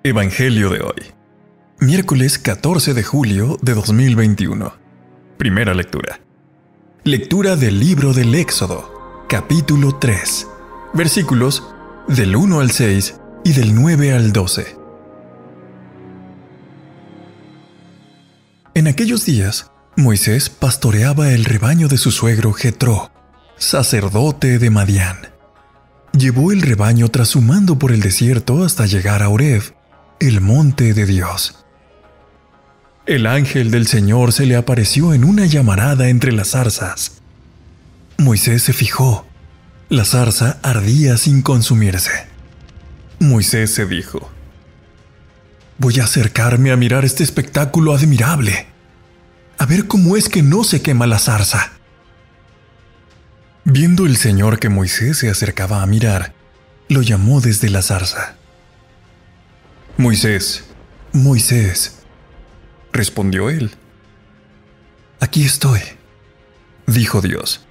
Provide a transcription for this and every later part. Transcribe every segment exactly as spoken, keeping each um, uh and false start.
Evangelio de hoy, miércoles catorce de julio de dos mil veintiuno. Primera lectura. Lectura del libro del Éxodo, capítulo tres, versículos del uno al seis y del nueve al doce. En aquellos días, Moisés pastoreaba el rebaño de su suegro Jetró, sacerdote de Madián. Llevó el rebaño trashumando por el desierto hasta llegar a Horeb, el monte de Dios. El ángel del Señor se le apareció en una llamarada entre las zarzas. Moisés se fijó. La zarza ardía sin consumirse. Moisés se dijo: voy a acercarme a mirar este espectáculo admirable, a ver cómo es que no se quema la zarza. Viendo el Señor que Moisés se acercaba a mirar, lo llamó desde la zarza. Moisés, Moisés, respondió él. Aquí estoy, dijo Dios.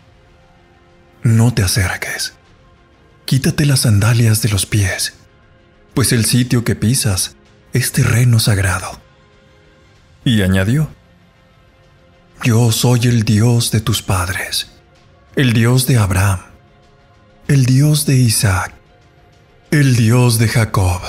No te acerques. Quítate las sandalias de los pies, pues el sitio que pisas es terreno sagrado. Y añadió: yo soy el Dios de tus padres, el Dios de Abraham, el Dios de Isaac, el Dios de Jacob.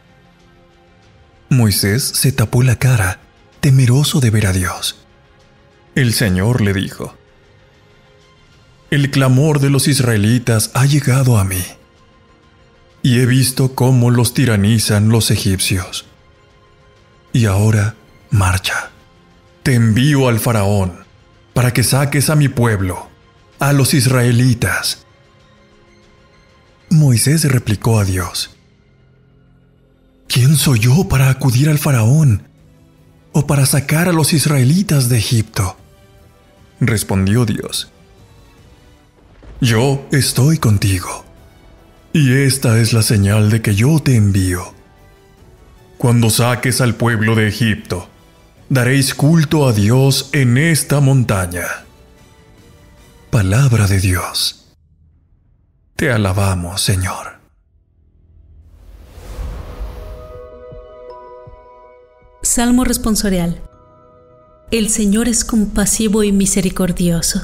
Moisés se tapó la cara, temeroso de ver a Dios. El Señor le dijo: el clamor de los israelitas ha llegado a mí, y he visto cómo los tiranizan los egipcios. Y ahora marcha. Te envío al faraón para que saques a mi pueblo, a los israelitas. Moisés replicó a Dios: ¿quién soy yo para acudir al faraón o para sacar a los israelitas de Egipto? Respondió Dios: yo estoy contigo, y esta es la señal de que yo te envío. Cuando saques al pueblo de Egipto, daréis culto a Dios en esta montaña. Palabra de Dios. Te alabamos, Señor. Salmo responsorial. El Señor es compasivo y misericordioso.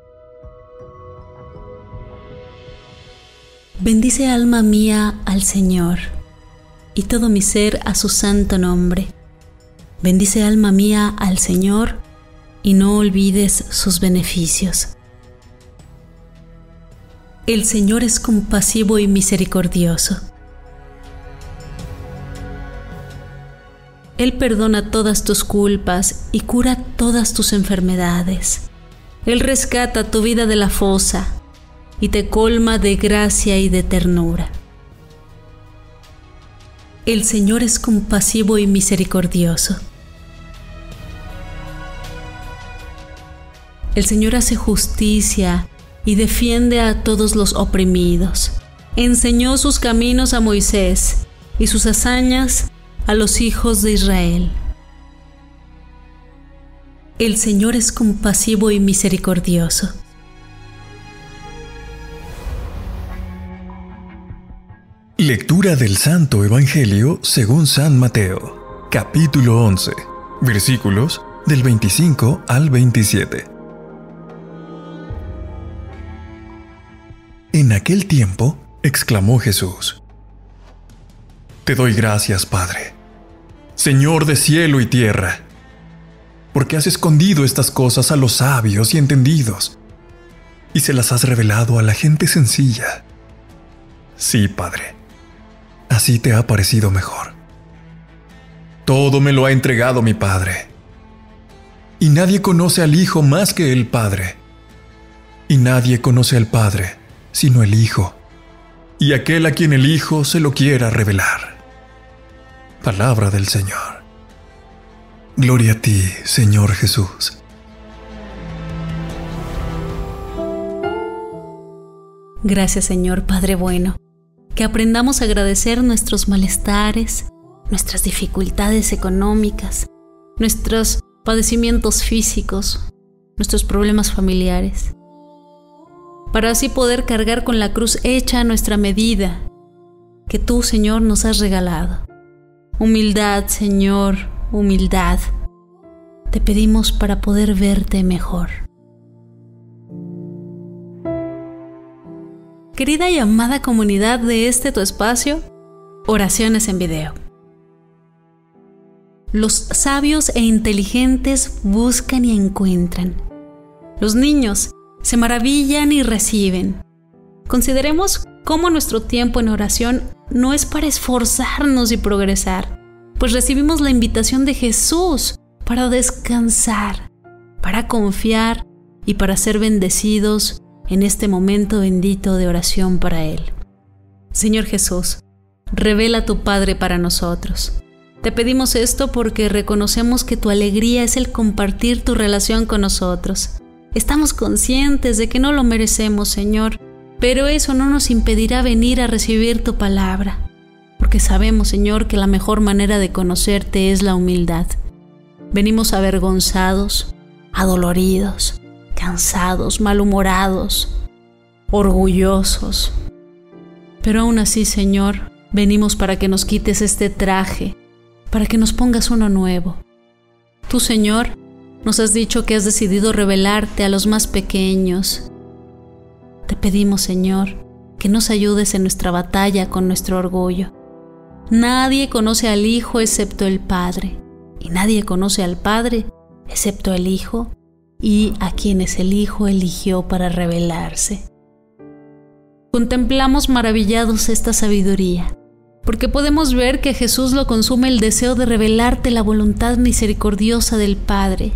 Bendice alma mía al Señor, y todo mi ser a su santo nombre. Bendice alma mía al Señor, y no olvides sus beneficios. El Señor es compasivo y misericordioso. Él perdona todas tus culpas y cura todas tus enfermedades. Él rescata tu vida de la fosa y te colma de gracia y de ternura. El Señor es compasivo y misericordioso. El Señor hace justicia y defiende a todos los oprimidos. Enseñó sus caminos a Moisés y sus hazañas a los hijos de Israel. El Señor es compasivo y misericordioso. Lectura del Santo Evangelio según San Mateo, capítulo once, versículos del veinticinco al veintisiete. En aquel tiempo, exclamó Jesús: te doy gracias, Padre, Señor de cielo y tierra, porque has escondido estas cosas a los sabios y entendidos, y se las has revelado a la gente sencilla. Sí, Padre, así te ha parecido mejor. Todo me lo ha entregado mi Padre, y nadie conoce al Hijo más que el Padre, y nadie conoce al Padre sino el Hijo, y aquel a quien el Hijo se lo quiera revelar. Palabra del Señor. Gloria a ti, Señor Jesús. Gracias, Señor Padre bueno, que aprendamos a agradecer nuestros malestares, nuestras dificultades económicas, nuestros padecimientos físicos, nuestros problemas familiares, para así poder cargar con la cruz hecha a nuestra medida, que tú, Señor, nos has regalado. Humildad, Señor, humildad. Te pedimos para poder verte mejor. Querida y amada comunidad de este tu espacio, Oraciones en Video. Los sabios e inteligentes buscan y encuentran. Los niños se maravillan y reciben. Consideremos cómo nuestro tiempo en oración no es para esforzarnos y progresar, pues recibimos la invitación de Jesús para descansar, para confiar y para ser bendecidos en este momento bendito de oración para Él. Señor Jesús, revela a tu Padre para nosotros. Te pedimos esto porque reconocemos que tu alegría es el compartir tu relación con nosotros. Estamos conscientes de que no lo merecemos, Señor, pero eso no nos impedirá venir a recibir tu palabra, porque sabemos, Señor, que la mejor manera de conocerte es la humildad. Venimos avergonzados, adoloridos, cansados, malhumorados, orgullosos. Pero aún así, Señor, venimos para que nos quites este traje, para que nos pongas uno nuevo. Tú, Señor, nos has dicho que has decidido revelarte a los más pequeños. Te pedimos, Señor, que nos ayudes en nuestra batalla con nuestro orgullo. Nadie conoce al Hijo excepto el Padre, y nadie conoce al Padre excepto el Hijo, y a quienes el Hijo eligió para revelarse. Contemplamos maravillados esta sabiduría, porque podemos ver que Jesús lo consume el deseo de revelarte la voluntad misericordiosa del Padre.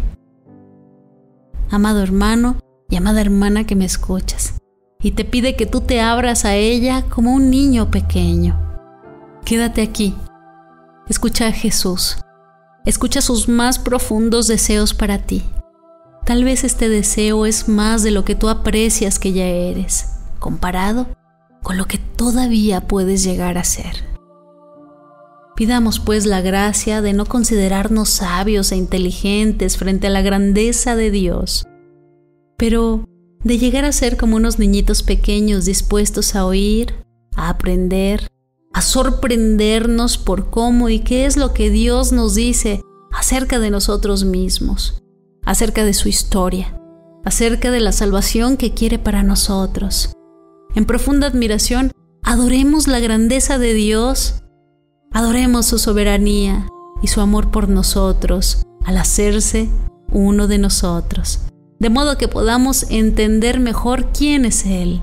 Amado hermano y amada hermana que me escuchas, y te pide que tú te abras a ella como un niño pequeño. Quédate aquí, escucha a Jesús, escucha sus más profundos deseos para ti. Tal vez este deseo es más de lo que tú aprecias que ya eres, comparado con lo que todavía puedes llegar a ser. Pidamos pues la gracia de no considerarnos sabios e inteligentes frente a la grandeza de Dios, pero de llegar a ser como unos niñitos pequeños dispuestos a oír, a aprender, a sorprendernos por cómo y qué es lo que Dios nos dice acerca de nosotros mismos, acerca de su historia, acerca de la salvación que quiere para nosotros. En profunda admiración, adoremos la grandeza de Dios, adoremos su soberanía y su amor por nosotros al hacerse uno de nosotros, de modo que podamos entender mejor quién es Él.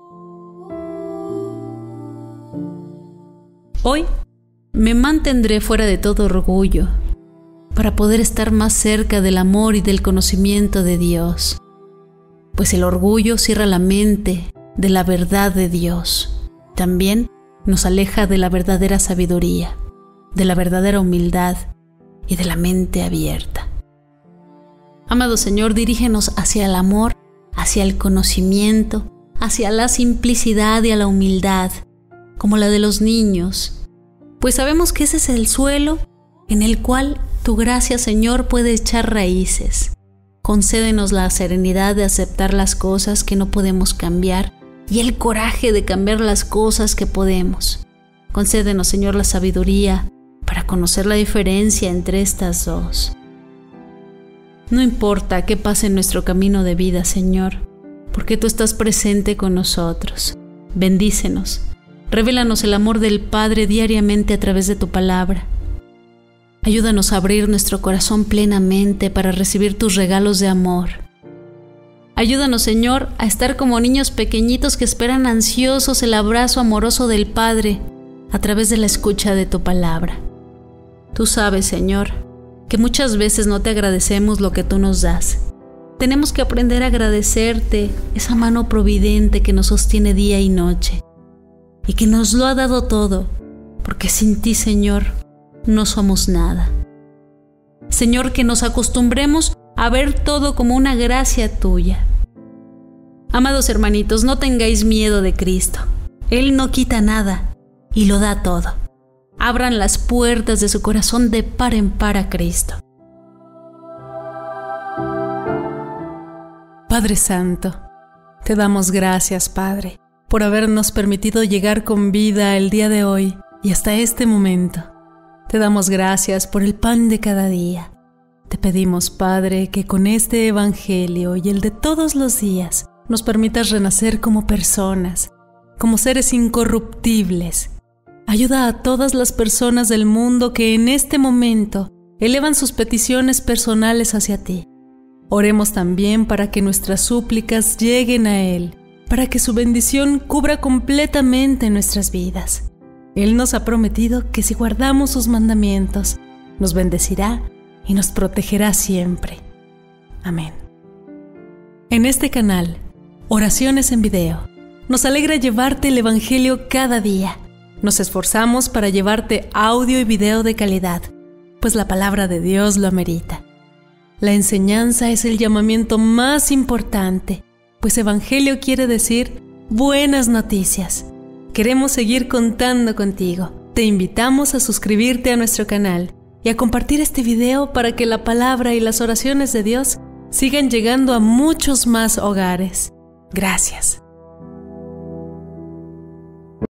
Hoy me mantendré fuera de todo orgullo para poder estar más cerca del amor y del conocimiento de Dios, pues el orgullo cierra la mente de la verdad de Dios. También nos aleja de la verdadera sabiduría, de la verdadera humildad y de la mente abierta. Amado Señor, dirígenos hacia el amor, hacia el conocimiento, hacia la simplicidad y a la humildad, como la de los niños, pues sabemos que ese es el suelo en el cual tu gracia, Señor, puede echar raíces. Concédenos la serenidad de aceptar las cosas que no podemos cambiar y el coraje de cambiar las cosas que podemos. Concédenos, Señor, la sabiduría para conocer la diferencia entre estas dos. No importa qué pase en nuestro camino de vida, Señor, porque tú estás presente con nosotros. Bendícenos. Revélanos el amor del Padre diariamente a través de tu palabra. Ayúdanos a abrir nuestro corazón plenamente para recibir tus regalos de amor. Ayúdanos, Señor, a estar como niños pequeñitos que esperan ansiosos el abrazo amoroso del Padre a través de la escucha de tu palabra. Tú sabes, Señor, que muchas veces no te agradecemos lo que tú nos das. Tenemos que aprender a agradecerte esa mano providente que nos sostiene día y noche y que nos lo ha dado todo, porque sin ti, Señor, no somos nada. Señor, que nos acostumbremos a ver todo como una gracia tuya. Amados hermanitos, no tengáis miedo de Cristo. Él no quita nada y lo da todo. Abran las puertas de su corazón de par en par a Cristo. Padre Santo, te damos gracias, Padre, por habernos permitido llegar con vida el día de hoy y hasta este momento. Te damos gracias por el pan de cada día. Te pedimos, Padre, que con este Evangelio y el de todos los días nos permitas renacer como personas, como seres incorruptibles. Ayuda a todas las personas del mundo que en este momento elevan sus peticiones personales hacia ti. Oremos también para que nuestras súplicas lleguen a Él, para que su bendición cubra completamente nuestras vidas. Él nos ha prometido que si guardamos sus mandamientos, nos bendecirá y nos protegerá siempre. Amén. En este canal, Oraciones en Video, nos alegra llevarte el Evangelio cada día. Nos esforzamos para llevarte audio y video de calidad, pues la palabra de Dios lo amerita. La enseñanza es el llamamiento más importante, pues Evangelio quiere decir buenas noticias. Queremos seguir contando contigo. Te invitamos a suscribirte a nuestro canal y a compartir este video para que la palabra y las oraciones de Dios sigan llegando a muchos más hogares. Gracias.